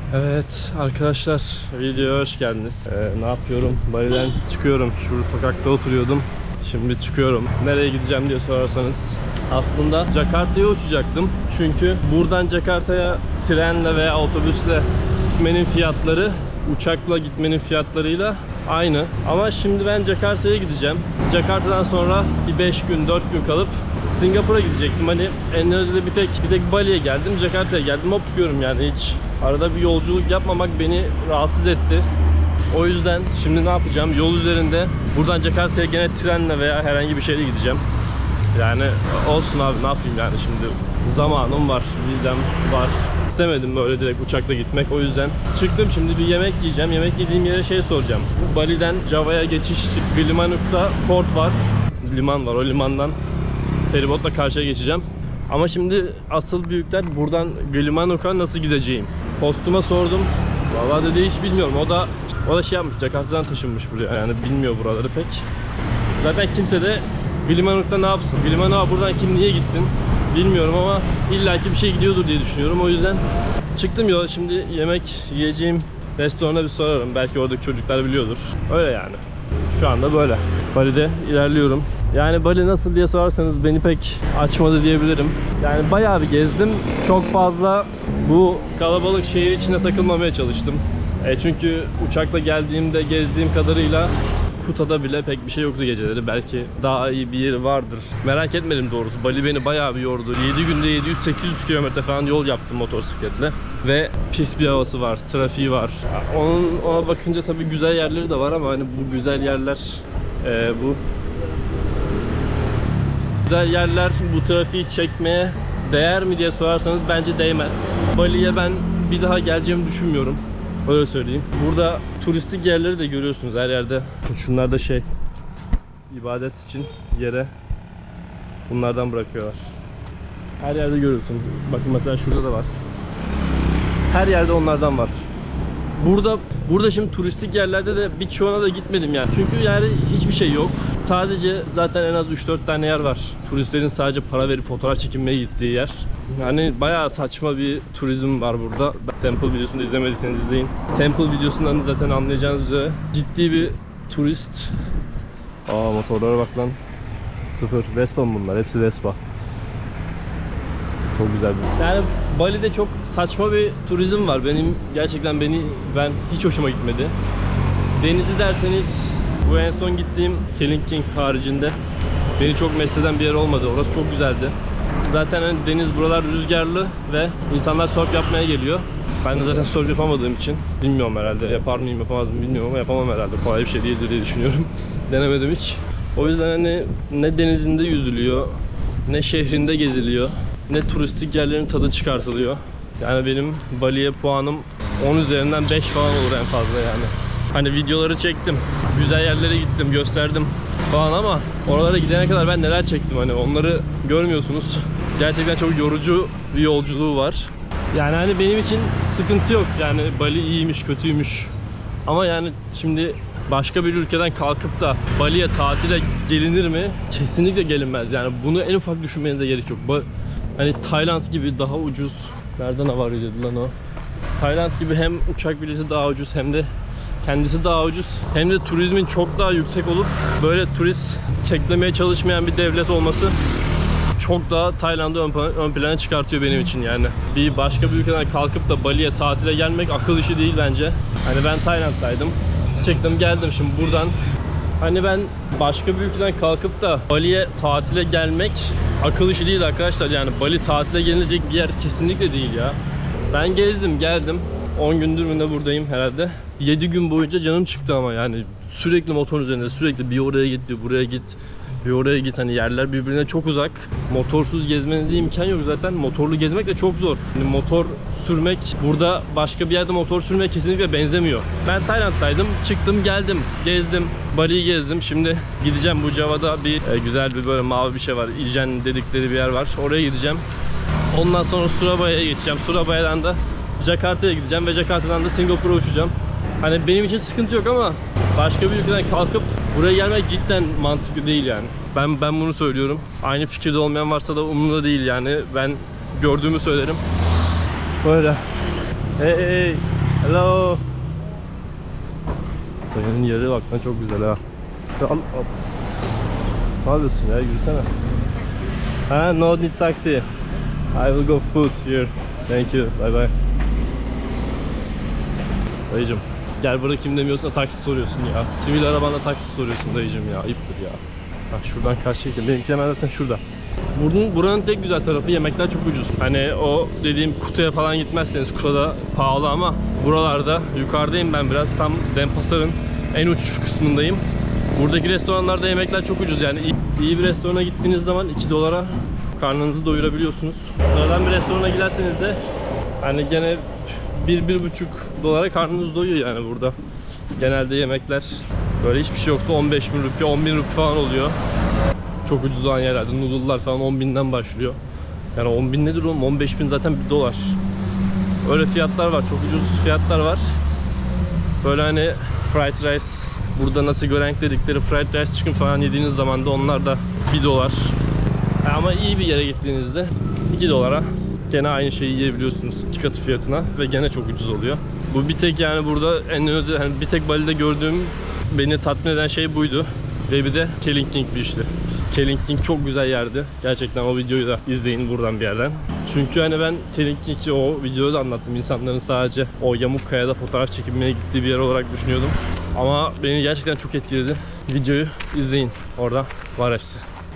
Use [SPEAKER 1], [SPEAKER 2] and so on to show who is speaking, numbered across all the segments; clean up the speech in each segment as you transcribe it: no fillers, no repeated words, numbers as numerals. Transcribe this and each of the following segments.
[SPEAKER 1] Evet arkadaşlar, videoya hoş geldiniz. Ne yapıyorum? Bali'den çıkıyorum. Şu sokakta oturuyordum. Şimdi çıkıyorum. Nereye gideceğim diye sorarsanız, aslında Jakarta'ya uçacaktım. Çünkü buradan Jakarta'ya trenle veya otobüsle gitmenin fiyatları uçakla gitmenin fiyatlarıyla aynı. Ama şimdi ben Jakarta'ya gideceğim. Jakarta'dan sonra bir 5 gün 4 gün kalıp Singapur'a gidecektim. Hani Endonezya'da bir tek Bali'ye geldim, Jakarta'ya geldim, hop diyorum yani. Hiç arada bir yolculuk yapmamak beni rahatsız etti. O yüzden şimdi ne yapacağım? Yol üzerinde buradan Jakarta'ya gene trenle veya herhangi bir şeyle gideceğim. Yani olsun abi, ne yapayım yani, şimdi zamanım var, vizem var. İstemedim böyle direkt uçakla gitmek. O yüzden çıktım, şimdi bir yemek yiyeceğim. Yemek yediğim yere şey soracağım. Bali'den Java'ya geçiş, Gilimanuk'ta port var. Liman var, o limandan feribotla karşıya geçeceğim. Ama şimdi asıl büyükler, buradan Gilimanuk'a nasıl gideceğim? Postuma sordum. Vallahi dedi hiç bilmiyorum. O da şey yapmış, Jakarta'dan taşınmış buraya. Yani bilmiyor buraları pek. Zaten kimse de Gilimanuk'ta ne yapsın? Gilimanuk'a buradan kim niye gitsin? Bilmiyorum ama illaki bir şey gidiyordur diye düşünüyorum. O yüzden çıktım yola. Şimdi yemek yiyeceğim restorana bir sorarım. Belki oradaki çocuklar biliyordur. Öyle yani. Şu anda böyle. Bali'de ilerliyorum. Yani Bali nasıl diye sorarsanız beni pek açmadı diyebilirim. Yani bayağı bir gezdim. Çok fazla bu kalabalık şehir içinde takılmamaya çalıştım. Çünkü uçakla geldiğimde gezdiğim kadarıyla Kuta'da bile pek bir şey yoktu geceleri. Belki daha iyi bir yeri vardır. Merak etmedim doğrusu. Bali beni bayağı bir yordu. 7 günde 700-800 kilometre falan yol yaptım motosikletle. Ve pis bir havası var, trafiği var. Ona bakınca tabii güzel yerleri de var ama hani bu güzel yerler bu güzel yerler bu trafiği çekmeye değer mi diye sorarsanız bence değmez. Bali'ye ben bir daha geleceğimi düşünmüyorum. Öyle söyleyeyim. Burada turistik yerleri de görüyorsunuz her yerde. Şunlar da şey, ibadet için yere bunlardan bırakıyorlar. Her yerde görüyorsun. Bakın mesela şurada da var. Her yerde onlardan var. Burada şimdi turistik yerlerde de birçoğuna da gitmedim yani. Çünkü yani hiçbir şey yok. Sadece zaten en az 3-4 tane yer var. Turistlerin sadece para verip fotoğraf çekinmeye gittiği yer. Yani bayağı saçma bir turizm var burada. Temple videosunu izlemediyseniz izleyin. Temple videosundan zaten anlayacağınız üzere ciddi bir turist. Motorlara bak lan. Sıfır. Vespa mı bunlar? Hepsi Vespa. Çok güzel bir. Yani Bali'de çok saçma bir turizm var. Gerçekten ben hiç hoşuma gitmedi. Denizi derseniz, bu en son gittiğim Kelingking haricinde beni çok mest eden bir yer olmadı. Orası çok güzeldi. Zaten hani deniz, buralar rüzgarlı ve insanlar surf yapmaya geliyor. Ben de zaten surf yapamadığım için bilmiyorum herhalde. Yapar mıyım, yapamaz mıyım bilmiyorum ama yapamam herhalde. Kolay bir şey değildir diye düşünüyorum. Denemedim hiç. O yüzden hani ne denizinde yüzülüyor, ne şehrinde geziliyor, ne turistik yerlerin tadı çıkartılıyor. Yani benim Bali'ye puanım 10 üzerinden 5 falan olur en fazla yani. Hani videoları çektim, güzel yerlere gittim, gösterdim falan ama oralara gidene kadar ben neler çektim, hani onları görmüyorsunuz. Gerçekten çok yorucu bir yolculuğu var. Yani hani benim için sıkıntı yok. Yani Bali iyiymiş, kötüymüş. Ama yani şimdi başka bir ülkeden kalkıp da Bali'ye tatile gelinir mi? Kesinlikle gelinmez. Yani bunu en ufak düşünmenize gerek yok. Hani Tayland gibi daha ucuz. Nereden haber dedi lan o? Tayland gibi hem uçak bileti daha ucuz hem de kendisi daha ucuz. Hem de turizmin çok daha yüksek olup böyle turist çeklemeye çalışmayan bir devlet olması çok daha Tayland'ı ön plana çıkartıyor benim için yani. Bir başka bir ülkeden kalkıp da Bali'ye tatile gelmek akıl işi değil bence. Hani ben Tayland'daydım. Çıktım geldim şimdi buradan. Hani ben başka bir ülkeden kalkıp da Bali'ye tatile gelmek akıl işi değil arkadaşlar. Yani Bali tatile gelinecek bir yer kesinlikle değil ya. Ben gezdim geldim. 10 gündür mü ne buradayım herhalde. 7 gün boyunca canım çıktı ama yani sürekli motor üzerinde, sürekli bir oraya git, bir buraya git, bir oraya git. Hani yerler birbirine çok uzak. Motorsuz gezmenize imkan yok zaten. Motorlu gezmek de çok zor. Yani motor sürmek, burada başka bir yerde motor sürmeye kesinlikle benzemiyor. Ben Tayland'daydım, çıktım geldim, gezdim, Bali'yi gezdim. Şimdi gideceğim, bu Java'da bir güzel bir böyle mavi bir şey var. İljen dedikleri bir yer var. Oraya gideceğim. Ondan sonra Surabaya'ya geçeceğim. Surabaya'dan da Jakarta'ya gideceğim ve Jakarta'dan da Singapur'a uçacağım. Hani benim için sıkıntı yok ama başka bir ülkeden kalkıp buraya gelmek cidden mantıklı değil yani. Ben bunu söylüyorum. Aynı fikirde olmayan varsa da umurumda değil yani. Ben gördüğümü söylerim. Böyle. Hey. Hello. Dayının yeri bak lan çok güzel ha. Al. Ne yapıyorsun ya, yürüsene. Ha, no need taxi. I will go food here. Thank you. Bye bye. Dayıcım gel bırakayım demiyorsun da taksi soruyorsun ya. Sivil arabanda taksi soruyorsun dayıcım ya. Ayıptır ya. Bak şuradan karşıya gidelim. Benimki hemen zaten şurada. Buranın tek güzel tarafı yemekler çok ucuz. Hani o dediğim kutuya falan gitmezseniz, kutuda pahalı ama buralarda yukarıdayım ben biraz. Tam Denpasar'ın en uç kısmındayım. Buradaki restoranlarda yemekler çok ucuz yani. İyi bir restorana gittiğiniz zaman 2 dolara karnınızı doyurabiliyorsunuz. Sıradan bir restorana giderseniz de hani gene 1-1,5 dolara karnınız doyuyor yani burada. Genelde yemekler böyle hiçbir şey yoksa 15.000 rupi, 10.000 rupi falan oluyor. Çok ucuz olan yerlerde noodle'lar falan 10.000'den başlıyor. Yani 10.000 nedir oğlum? 15.000 zaten 1 dolar. Öyle fiyatlar var, çok ucuz fiyatlar var. Böyle hani fried rice, burada nasıl görenk dedikleri fried rice chicken falan yediğiniz zaman da onlar da 1 dolar. Ama iyi bir yere gittiğinizde 2 dolara gene aynı şeyi yiyebiliyorsunuz 2 katı fiyatına ve gene çok ucuz oluyor. Bu bir tek yani burada en özel, hani bir tek Bali'de gördüğüm beni tatmin eden şey buydu. Ve bir de Keling King bir işti. Keling King çok güzel yerdi. Gerçekten o videoyu da izleyin buradan bir yerden. Çünkü hani ben Keling King'i o videoda da anlattım. İnsanların sadece o yamuk kayada fotoğraf çekilmeye gittiği bir yer olarak düşünüyordum. Ama beni gerçekten çok etkiledi. Videoyu izleyin. Orada var hepsi.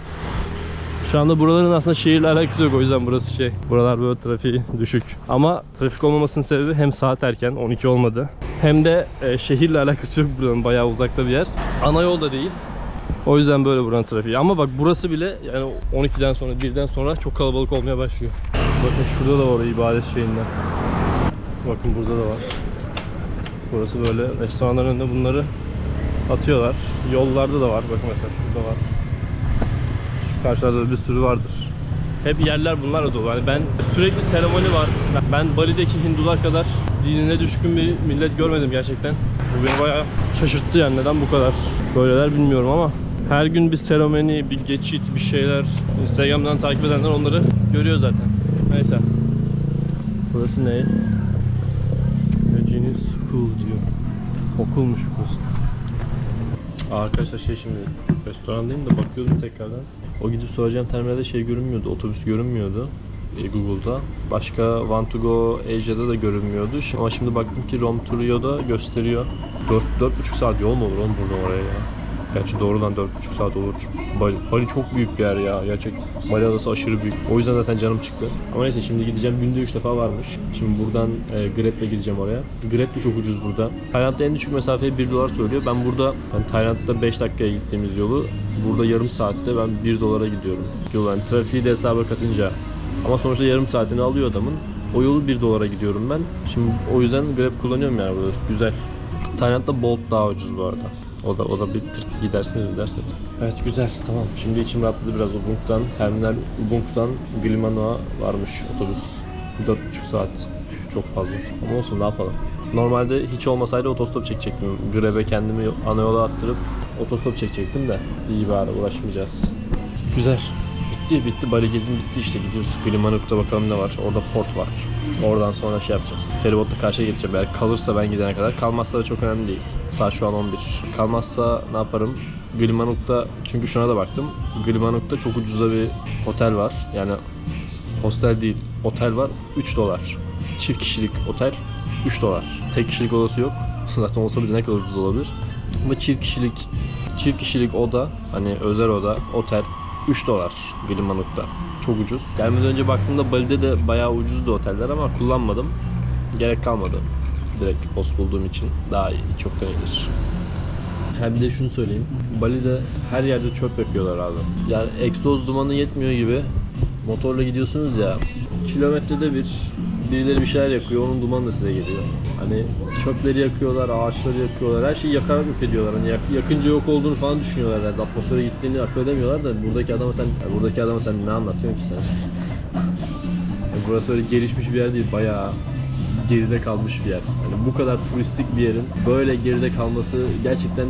[SPEAKER 1] Şu anda buraların aslında şehirle alakası yok, o yüzden burası şey. Buralar böyle trafiği düşük. Ama trafik olmamasının sebebi hem saat erken, 12 olmadı. Hem de şehirle alakası yok buradan, bayağı uzakta bir yer. Ana yolda değil. O yüzden böyle buranın trafiği. Ama bak burası bile yani 12'den sonra, 1'den sonra çok kalabalık olmaya başlıyor. Bakın şurada da var ibadet şeyinden. Bakın burada da var. Burası böyle restoranların önünde bunları atıyorlar. Yollarda da var. Bakın mesela şurada var. Şu karşılarda bir sürü vardır. Hep yerler bunlarla dolu. Yani ben sürekli seremoni var. Ben Bali'deki Hindular kadar dinine düşkün bir millet görmedim gerçekten. Bu beni bayağı şaşırttı yani, neden bu kadar böyleler bilmiyorum ama her gün bir seremoni, bir geçit, bir şeyler. Instagram'dan takip edenler onları görüyor zaten. Neyse. Burası ne? Genius School diyor. Okulmuş burası. Arkadaşlar şimdi restorandayım da bakıyordum tekrardan. O gidip soracağım terminalde şey görünmüyordu, otobüs görünmüyordu Google'da. Başka Want to Go Asia'da da görünmüyordu. Ama şimdi baktım ki Rome to Rio'da gösteriyor. 4,5 saat yol mu olur oğlum buradan oraya ya? Gerçi doğrudan 4,5 saat olur. Bali çok büyük bir yer ya. Gerçekten Bali adası aşırı büyük. O yüzden zaten canım çıktı. Ama neyse şimdi gideceğim. Günde 3 defa varmış. Şimdi buradan Grab'le gideceğim oraya. Grab de çok ucuz burada. Tayland'da en düşük mesafeyi 1 dolar söylüyor. Ben burada yani Tayland'da 5 dakikaya gittiğimiz yolu burada yarım saatte ben 1 dolara gidiyorum. Yani trafiği de hesaba katınca. Ama sonuçta yarım saatini alıyor adamın. O yolu 1 dolara gidiyorum ben. Şimdi o yüzden Grab kullanıyorum yani burada. Güzel. Tayland'da Bolt daha ucuz bu arada. O da bir tır gidersiniz. Evet güzel, tamam. Şimdi içim rahatladı biraz. Terminal Ubung'dan Gilmano'a varmış otobüs. 4,5 saat. Çok fazla. Ama olsun, ne yapalım. Normalde hiç olmasaydı otostop çekecektim. Grab'e kendimi ana yola attırıp otostop çekecektim de. İyi bari, uğraşmayacağız. Güzel. Bitti. Bali gezim bitti işte. Gidiyoruz. Gilimanuk'ta bakalım ne var. Orada port var. Oradan sonra şey yapacağız. Feribotla karşıya geçeceğim. Eğer kalırsa ben gidene kadar. Kalmazsa da çok önemli değil. Saat şu an 11. Kalmazsa ne yaparım? Gilimanuk'ta, çünkü şuna da baktım. Gilimanuk'ta çok ucuza bir otel var. Yani hostel değil, otel var. 3 dolar. Çift kişilik otel 3 dolar. Tek kişilik odası yok. Zaten olsa bile ne kadar ucuz olabilir. Ama çift kişilik oda, hani özel oda, otel 3 dolar Gilimanuk'ta. Çok ucuz. Gelmeden önce baktığımda Bali'de de bayağı ucuzdu oteller ama kullanmadım. Gerek kalmadı. Direkt host bulduğum için daha iyi. Çok da iyidir. Bir de şunu söyleyeyim. Bali'de her yerde çöp yakıyorlar abi. Yani egzoz dumanı yetmiyor gibi. Motorla gidiyorsunuz ya. Kilometrede birileri bir şeyler yakıyor. Onun dumanı da size geliyor. Hani çöpleri yakıyorlar, ağaçları yakıyorlar. Her şeyi yakarak yok ediyorlar. Hani yakınca yok olduğunu falan düşünüyorlar herhalde. Atmosfere gittiğini akıl edemiyorlar da buradaki adama sen ne anlatıyorsun ki sen? Yani burası öyle gelişmiş bir yer değil. Bayağı geride kalmış bir yer. Yani bu kadar turistik bir yerin böyle geride kalması gerçekten,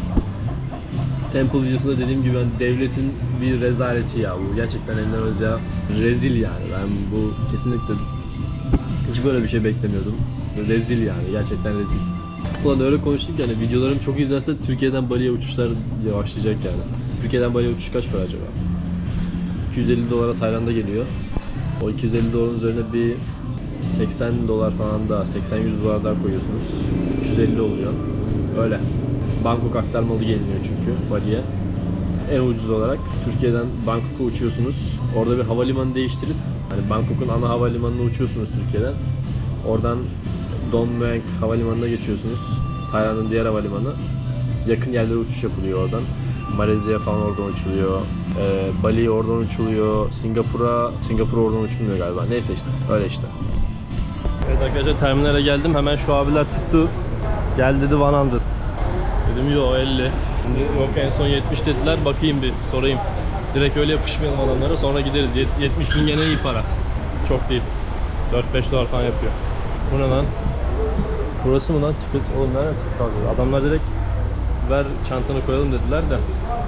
[SPEAKER 1] Temple videosunda dediğim gibi, yani devletin bir rezaleti ya bu. Gerçekten Endonezya rezil yani. Ben bu kesinlikle hiç böyle bir şey beklemiyordum. Rezil yani, gerçekten rezil. Ulan öyle konuştuk yani, videolarım çok izlense Türkiye'den Bali'ye uçuşlar yavaşlayacak yani. Türkiye'den Bali'ye uçuş kaç para acaba? 250 dolara Tayland'a geliyor. O 250 doların üzerine bir 80 dolar falan daha, 80-100 dolar daha koyuyorsunuz. 350 oluyor. Öyle. Bangkok aktarmalı geliniyor çünkü Bali'ye. En ucuz olarak Türkiye'den Bangkok'a uçuyorsunuz. Orada bir havalimanı değiştirip, hani Bangkok'un ana havalimanına uçuyorsunuz Türkiye'den. Oradan Don Mueang havalimanına geçiyorsunuz. Tayland'ın diğer havalimanı. Yakın yerlere uçuş yapılıyor oradan. Malezya falan oradan uçuluyor. Bali oradan uçuluyor. Singapur oradan uçulmuyor galiba. Neyse işte. Öyle işte. Evet arkadaşlar, terminale geldim. Hemen şu abiler tuttu. Gel dedi 100. Dedim yo 50. Şimdi yok, en son 70 dediler. Bakayım bir sorayım. Direkt öyle yapışmayalım adamlara, sonra gideriz. 70 bin gene iyi para. Çok değil. 4-5 dolar falan yapıyor. Bu ne lan? Burası mı lan ticket? Oğlum nerede ticket alıyor? Adamlar direkt ver çantanı koyalım dediler de.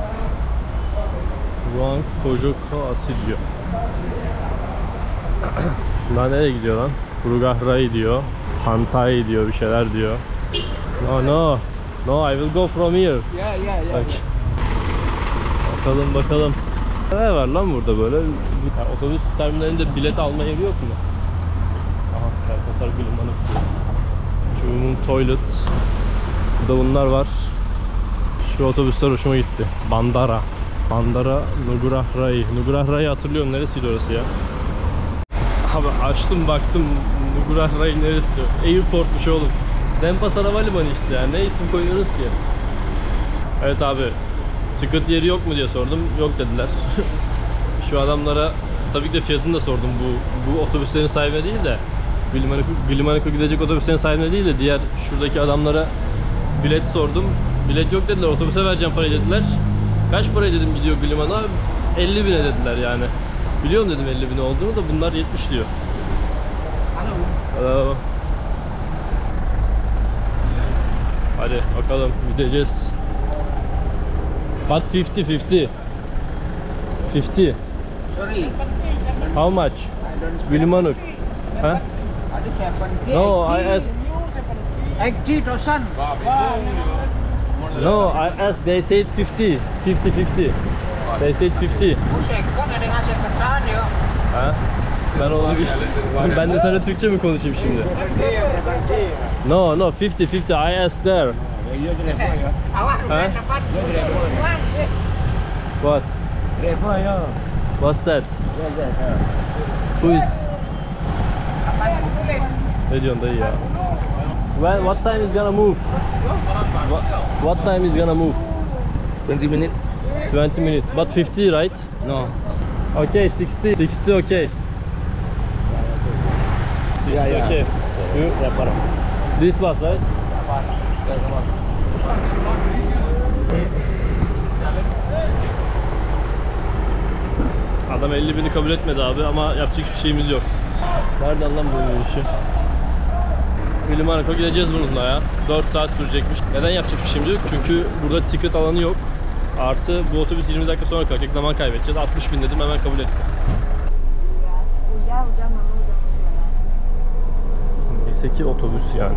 [SPEAKER 1] Ruang Kojoko Asilio. Şunlar nereye gidiyor lan? Kurugah Rai diyor. Hantai diyor, bir şeyler diyor. No, I will go from here.
[SPEAKER 2] Yeah.
[SPEAKER 1] Bak. Bakalım. Neler var lan burada böyle? Yani otobüs terminalinde bilet alma yeri yok mu? Aha, Kartasar Gülümanı. Şu toilet. Burada bunlar var. Şu otobüsler hoşuma gitti. Bandara Nugurah Rai. Nugurah Rai'yi hatırlıyorum. Neresiydi orası ya? Abi açtım baktım, Nugurah Rai neresi? Airport'muş oğlum. Denpasar Havalimanı işte yani, ne isim koyuyoruz ki? Evet abi, ticket yeri yok mu diye sordum. Yok dediler. Şu adamlara tabii ki de fiyatını da sordum. Bu otobüslerin sahibine değil de Gülümanık'a gidecek otobüslerin sahibine değil de diğer şuradaki adamlara bilet sordum. Bilet yok dediler, otobüse vereceğim parayı dediler. Kaç parayı dedim gidiyor Gülüman'a? 50 bine dediler yani. Biliyorum dedim 50 bin olduğunu da, bunlar 70 diyor. Hello. Hadi bakalım, gideceğiz. But 50.
[SPEAKER 2] Sorry.
[SPEAKER 1] How much? Gülümanık. Huh? No, I asked.
[SPEAKER 2] 80,000.
[SPEAKER 1] No, I asked. They said 50. They said 50. Ha? Ben onu ben de sana Türkçe mi konuşayım şimdi? No, 50. I asked there. Ha? What? What's that? Who is? Ne diyorsun dayı ya? What time is gonna move? What time is gonna move?
[SPEAKER 3] 20 minutes?
[SPEAKER 1] 20 minutes. But 50, right?
[SPEAKER 3] No.
[SPEAKER 1] Okay, 60 okay.
[SPEAKER 3] Yeah.
[SPEAKER 1] Okay. Yaparım. This bus, right? Adam 50 bini kabul etmedi abi ama yapacak hiçbir şeyimiz yok. Nereden lan bu işi? Gülümanık'a gideceğiz bununla ya. 4 saat sürecekmiş. Neden yapacak bir şeyimiz yok? Çünkü burada ticket alanı yok. Artı bu otobüs 20 dakika sonra kalkacak, zaman kaybedeceğiz. 60 bin dedim, hemen kabul etti. Neyse ki otobüs yani.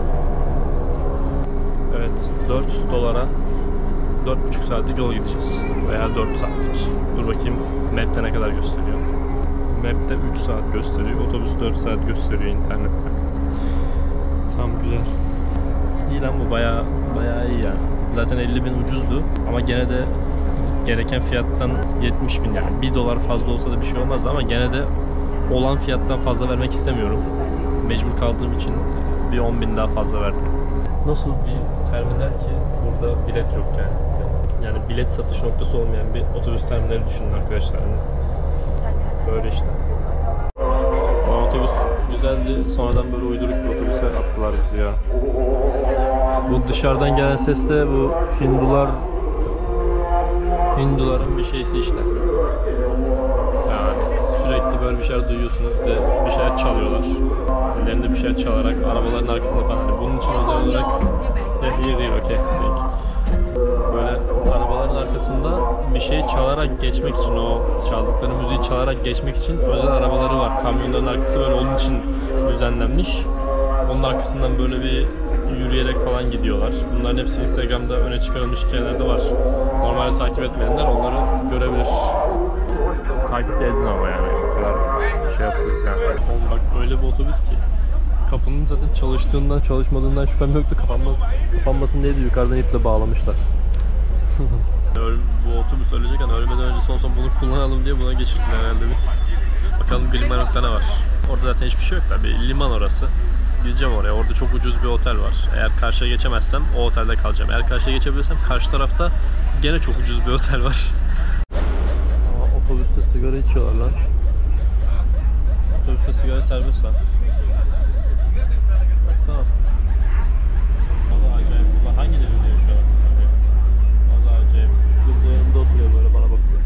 [SPEAKER 1] Evet, 4 dolara 4,5 saatlik yol gideceğiz. Veya 4 saatlik. Dur bakayım Map'te ne kadar gösteriyor. Map'te 3 saat gösteriyor. Otobüs 4 saat gösteriyor internette. Tam güzel. İyi lan bu, bayağı iyi yani. Zaten 50 bin ucuzdu ama gene de gereken fiyattan 70 bin yani 1 dolar fazla olsa da bir şey olmazdı ama gene de olan fiyattan fazla vermek istemiyorum. Mecbur kaldığım için bir 10 bin daha fazla verdim. Nasıl bir terminal ki burada bilet yok yani. Yani bilet satış noktası olmayan bir otobüs terminali düşünün arkadaşlar. Yani böyle işte. Otobüs güzeldi. Sonradan böyle uyduruk bir otobüse attılar bizi ya. Bu dışarıdan gelen ses de bu Hinduların bir şeysi işte. Yani sürekli böyle bir şeyler duyuyorsunuz ve bir şeyler çalıyorlar. Ellerinde bir şeyler çalarak arabaların arkasında falan. Hani bunun için özel olarak değil, okey. Böyle arabaların arkasında bir şey çalarak geçmek için, o çaldıkları müziği çalarak geçmek için özel arabaları var. Kamyonların arkası böyle onun için düzenlenmiş. Onun arkasından böyle bir yürüyerek falan gidiyorlar. Bunların hepsi Instagram'da öne çıkarılmış hikayelerde var. Normalde takip etmeyenler onları görebilir. Takip edin ama yani o kadar şey yapıyoruz yani. Oğlum bak öyle bir otobüs ki kapının zaten çalıştığından çalışmadığından şüphem yoktu. Kapanmasın diye de yukarıdan iple bağlamışlar. Bu otobüs ölecek yani ölmeden önce son bunu kullanalım diye buna geçirdik herhalde biz. Bakalım Glimarok'ta ne var. Orada zaten hiçbir şey yok tabii. Liman orası. Gideceğim oraya. Orada çok ucuz bir otel var. Eğer karşıya geçemezsem o otelde kalacağım. Eğer karşıya geçebilirsem karşı tarafta gene çok ucuz bir otel var. Aa, otobüste sigara içiyorlar lan. Otobüste sigara serbest lan. Baksana. Vallahi acayip. Bunlar hangi devirde yaşıyorlar? Vallahi acayip. Şu kız da yanımda oturuyor böyle bana bakıyor.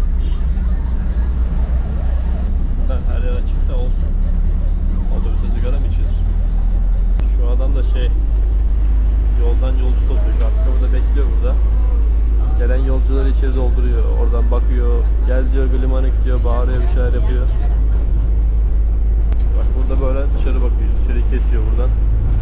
[SPEAKER 1] Ben her yer açık da olsun. Otobüste sigara mı içilir? Şu adam da yoldan yolcu topluyor. Şu arkamda bekliyor burada. Gelen yolcuları içeri dolduruyor. Oradan bakıyor. Gel diyor, Glimanik diyor, bağırıyor, bir şeyler yapıyor. Bak burada böyle dışarı bakıyor. Dışarıyı kesiyor buradan.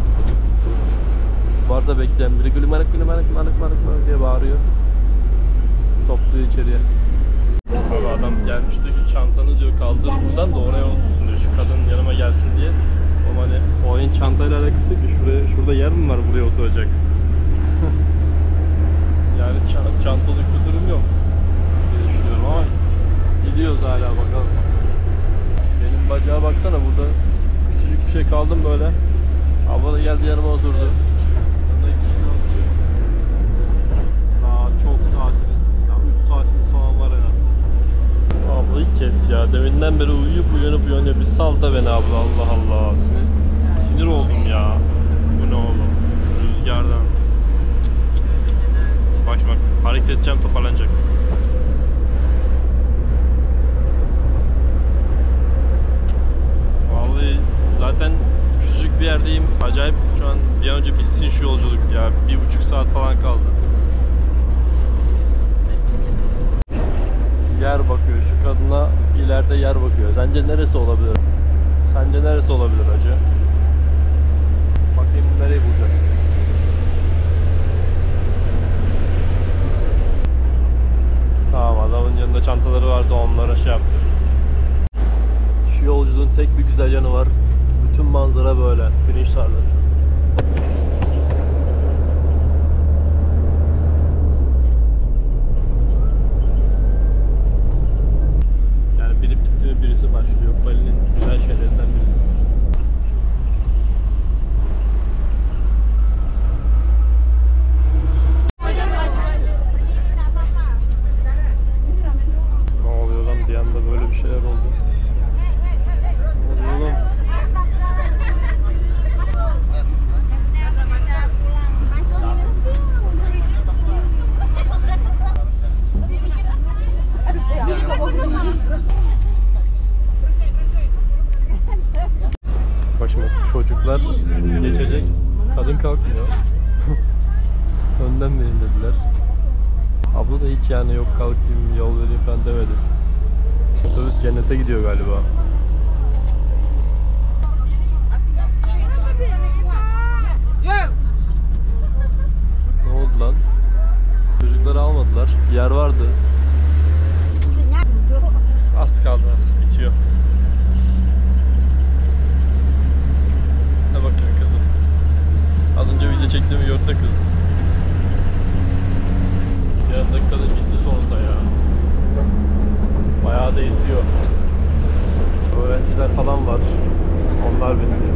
[SPEAKER 1] Varsa bekleyen biri Glimanik diye bağırıyor. Topluyor içeriye. Abi adam gelmiş diyor ki çantanı diyor kaldır buradan da oraya otursun diyor. Şu kadın yanıma gelsin diye. Ama hani o ayın çantayla alakası yok ki. Şurada yer mi var buraya oturacak? Yani çantalık bir durum yok diye düşünüyorum ama gidiyoruz hala bakalım. Benim bacağa baksana, burada küçücük bir şey kaldım böyle. Abla da geldi yanıma oturdu. Yanında iki kişi kaldı. Daha çok saatimiz, 3 saatimiz falan var en az. Abla ilk kez ya, deminden beri uyuyup uyanıyor. Bir sal da beni abla, Allah Allah. Sinir oldum ya. Bu ne oğlum? Rüzgardan. Bak hareket edeceğim, toparlanacak. Vallahi zaten küçücük bir yerdeyim. Acayip şu an bir an önce bitsin şu yolculuk ya. 1,5 saat falan kaldı. Yer bakıyor şu kadına, ileride yer bakıyor. Sence neresi olabilir? Sence neresi olabilir acı? Bakayım nereyi bulacak? Tamam, adamın yanında çantaları vardı, onlara şey yaptı. Şu yolculuğun tek bir güzel yanı var. Bütün manzara böyle, pirinç tarlası. Yani biri bitti mi birisi başlıyor. Bali'nin güzel şeylerinden birisi. Ne oluyor lan, bir anda böyle bir şeyler oldu. Ne oluyor oğlum? Bak şimdi çocuklar geçecek, kadın kalkmıyor. Önden verin dediler. Abla da hiç yani yok kalkayım, yol vereyim falan demedi. Otobüs cennete gidiyor galiba. Ne oldu lan? Çocukları almadılar. Yer vardı. Az kaldı, az bitiyor. Ne bakıyorsun kızım? Az önce video çektiğimi gördü de kız. Yanındaki kadın gitti sonunda ya. Bayağı da istiyor. Öğrenciler falan var. Onlar bindi.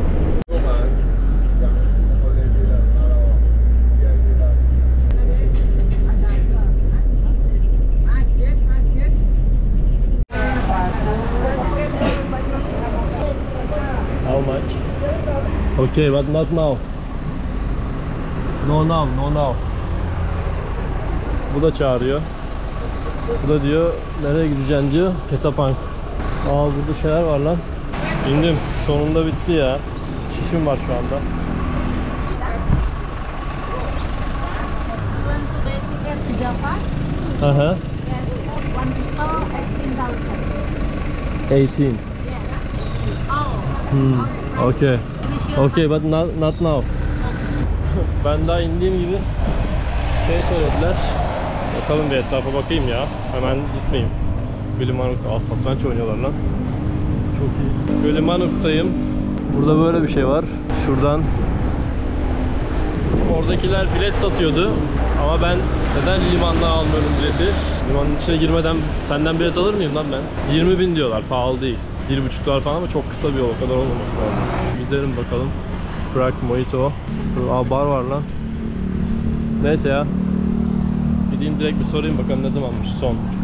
[SPEAKER 1] How much? Okay, but not now. No now, no now. Bu da çağırıyor. Bu da diyor nereye gideceksin diyor. Ketapank. Aa, burada şeyler var lan. İndim. Sonunda bitti ya. Şişim var şu anda. Hı hı. 18. Yes. Okay. Okay, but not now. Ben daha indiğim gibi şey söylediler. Bakalım bir etrafa bakayım ya. Hemen gitmeyeyim. Gülümanuk'ta satranç oynuyorlar lan. Çok iyi. Gülümanuk'tayım. Burada böyle bir şey var. Şuradan. Oradakiler bilet satıyordu. Ama ben neden limandan almıyorum bileti? Limanın içine girmeden senden bilet alır mıyım lan ben? 20.000 diyorlar, pahalı değil. 1,5 dolar falan ama çok kısa bir yol, o kadar olmaması lazım. Gidelim bakalım. Prag Mojito. Aa, bar var lan. Neyse ya. Gideyim direkt bir sorayım bakalım ne zamanmış son.